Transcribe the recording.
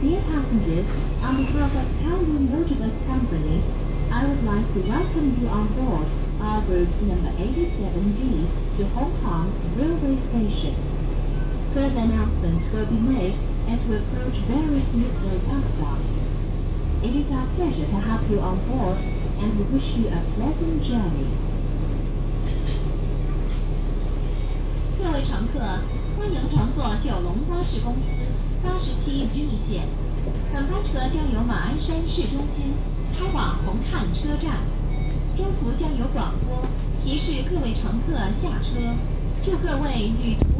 Dear passengers, on behalf of Kowloon Motorbus Company, I would like to welcome you on board our route number 87D to Hong Kong Railway Station. Further announcements will be made as we approach various midway bus stops. It is our pleasure to have you on board, and we wish you a pleasant journey. 各位乘客，欢迎乘坐九龙巴士公司87 G 线。本班车将由马鞍山市中心开往红磡车站，中途将有广播提示各位乘客下车。祝各位旅途